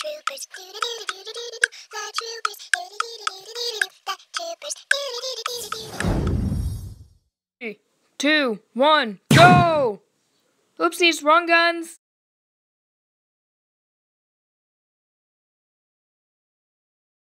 troopers, the troopers, 3, 2, 1, go! Oopsies, wrong guns.